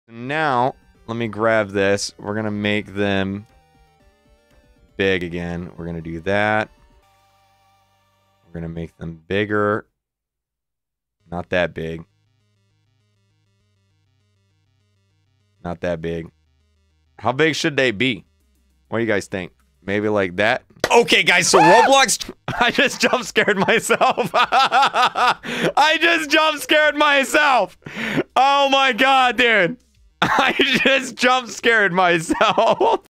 Now, let me grab this. We're going to make them big again. We're going to do that. We're going to make them bigger. Not that big. Not that big. How big should they be? What do you guys think? Maybe like that? Okay, guys, so Roblox... I just jump scared myself. I just jump scared myself. Oh my god, dude. I just jump scared myself.